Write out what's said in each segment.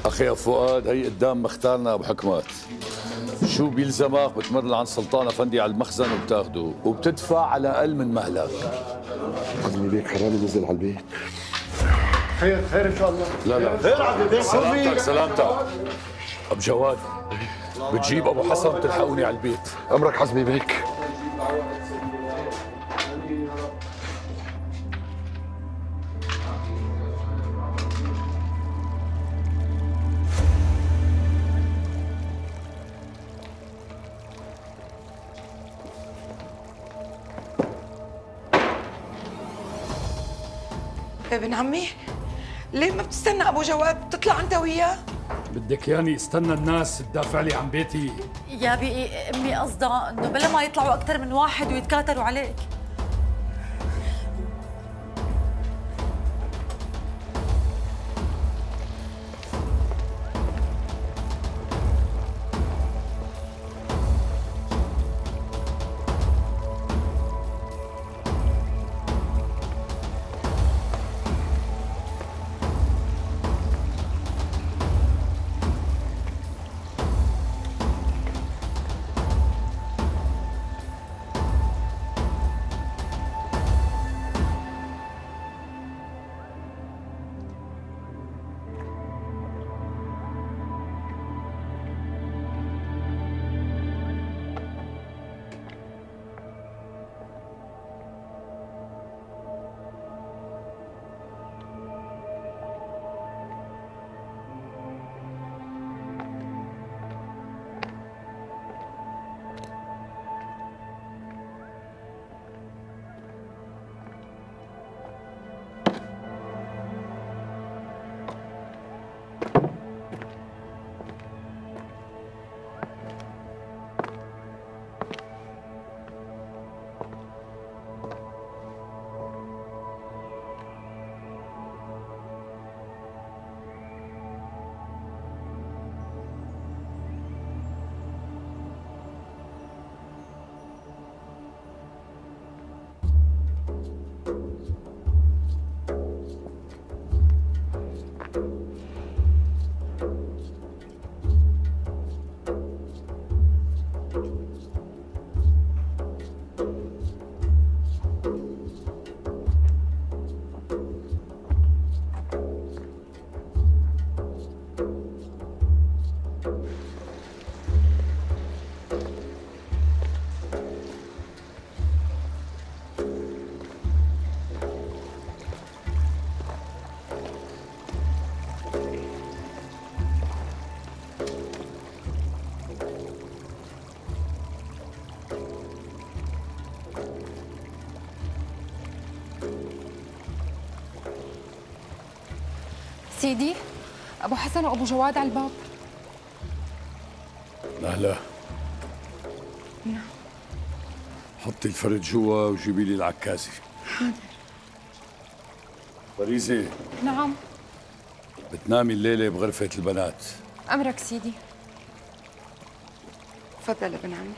أخي أبو فؤاد، هي قدام مختارنا أبو حكمات. شو بيلزمك؟ بتمر عند سلطان أفندي على المخزن وبتاخده وبتدفع على أقل من مهلك. عزمي بيك حرامي نزل على البيت. خير خير ان شاء الله. لا خير عزمي بيك. سلامتك. أبو جواد، بتجيب أبو حسن بتلحقوني على البيت. أمرك عزمي بيك. ابن عمي، ليه ما بتستنى ابو جواد تطلع انت وياه؟ بدك ياني استنى الناس تدافع لي عن بيتي؟ يا بي امي قصدها انه بلا ما يطلعوا اكثر من واحد ويتكاتروا عليك. سيدي، أبو حسن وأبو جواد على الباب. أهلا. نعم. حطي الفرد جوا وجيبي لي العكازي. حاضر. فريزة. نعم. بتنامي الليلة بغرفة البنات. أمرك سيدي. تفضل ابن عمي.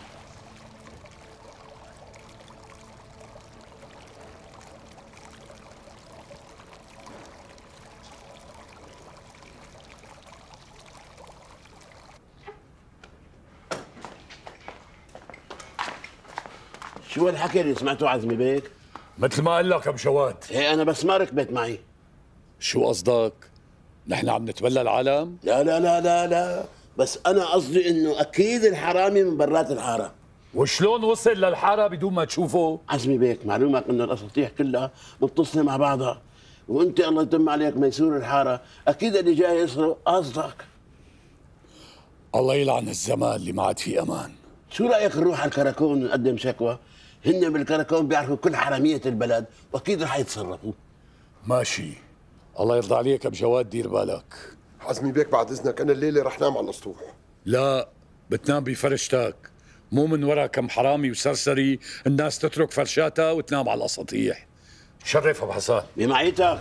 شو الحكي اللي سمعته عزمي بيك؟ مثل ما قال لك ابو جواد. ايه انا بس ما ركبت معي. شو قصدك؟ نحن عم نتبلى العالم؟ لا لا لا لا لا، بس انا قصدي انه اكيد الحرامي من برات الحاره. وشلون وصل للحاره بدون ما تشوفه؟ عزمي بيك، معلومك انه الاساطيح كلها متصله مع بعضها، وانت الله يتم عليك ميسور الحاره، اكيد اللي جاي يسرق قصدك. الله يلعن الزمان اللي ما عاد فيه امان. شو رايك نروح على الكراكون ونقدم شكوى؟ هن بالكراكون بيعرفوا كل حراميه البلد واكيد رح يتصرفوا. ماشي، الله يرضى عليك ابو جواد، دير بالك. عزمي بيك بعد اذنك، انا الليله رح نام على الاسطوح. لا، بتنام بفرشتك، مو من ورا كم حرامي وسرسري الناس تترك فرشاتها وتنام على الاساطيح. شرف ابو حسن. بمعيتك.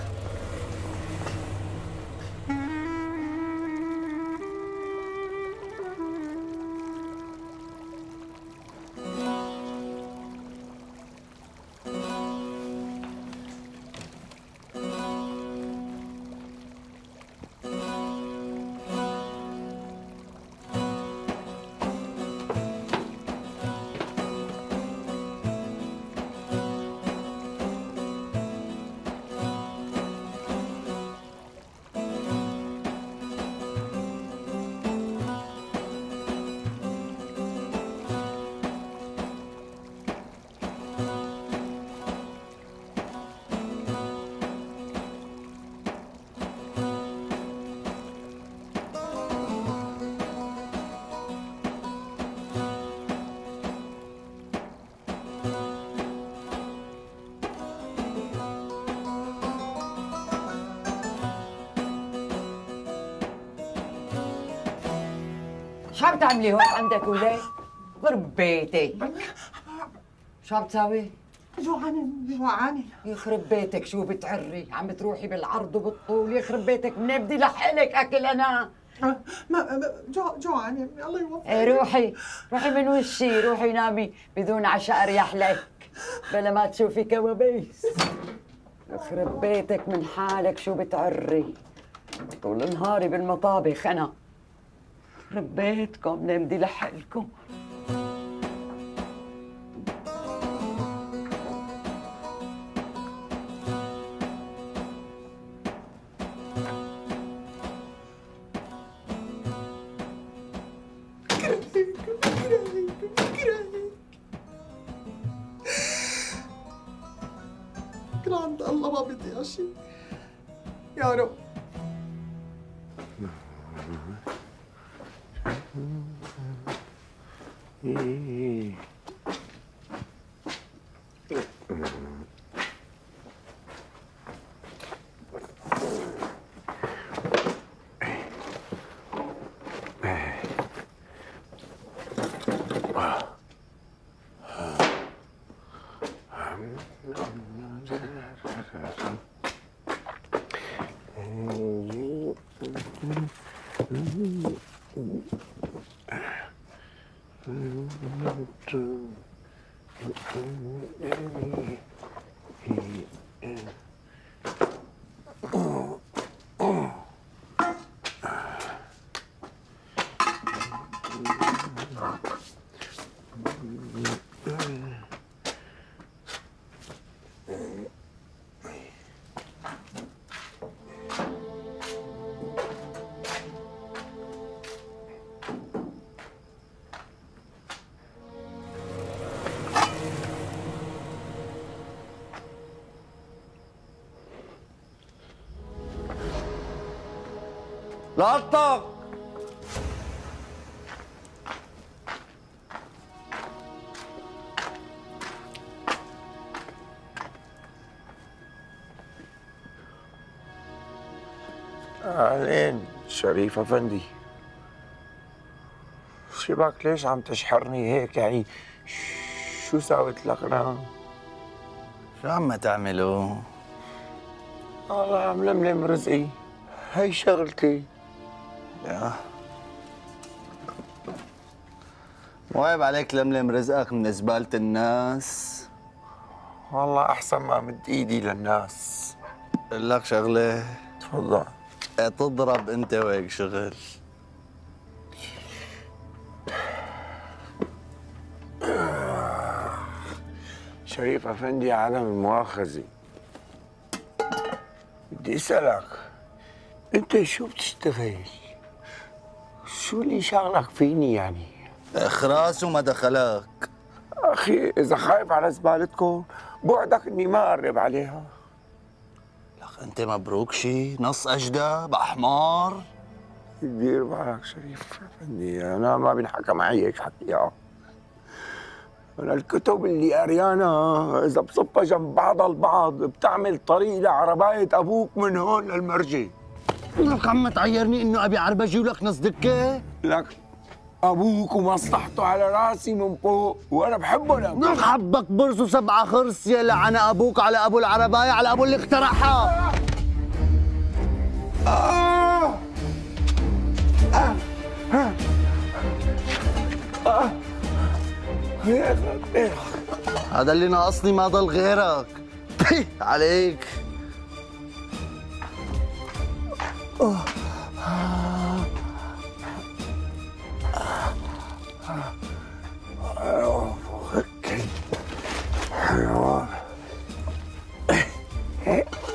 شو عم تعملي هون عندك ولاد؟ غرب بيتك. شو عم تساوي؟ جوعانة يخرب بيتك شو بتعري؟ عم بتروحي بالعرض وبالطول، يخرب بيتك منين بدي لحقلك اكل انا؟ جوعانة الله يوفقك. ايه روحي من وشي، روحي نامي بدون عشاء اريح لك بلا ما تشوفي كوابيس. يخرب بيتك من حالك شو بتعري؟ طول نهاري بالمطابخ انا. يخرب بيتكم منين بدي لحقلكم؟ عند الله ما بدي شيء يا رب. لا اطق. أهلين شريف أفندي. شبك ليش عم تشحرني هيك يعني؟ شو سويت لك أنا؟ شو عم تعملوا؟ والله عم لملم رزقي، هي شغلتي. يا مو عيب عليك لملم رزقك من زبالة الناس؟ والله أحسن ما مد إيدي للناس. قل لك شغلة. تفضل. تضرب أنت وهيك شغل. شريف أفندي عدم المؤاخذة، بدي أسألك أنت شو بتشتغل؟ شو اللي شغلك فيني يعني؟ اخراس وما دخلك. أخي إذا خايف على زبالتكم بوعدك إني ما أقرب عليها. لك أنت مبروك شي نص أجدى بأحمر. دير بالك شريف أفندي، أنا ما بينحكى معي هيك حكي. أنا الكتب اللي قريانها إذا بصفها جنب بعضها البعض بتعمل طريق لعرباية أبوك من هون للمرجي. لك عم تعيرني إنه أبي عربجي ولك نص دكة؟ لك أبوك ومصلحته على راسي من فوق وأنا بحبه لك. لك حبك برص وسبعة خرس يا لعن أبوك على أبو العرباية على أبو اللي اخترعها. هذا اللي ناقصني ما ضل غيرك. عليك. حيوان.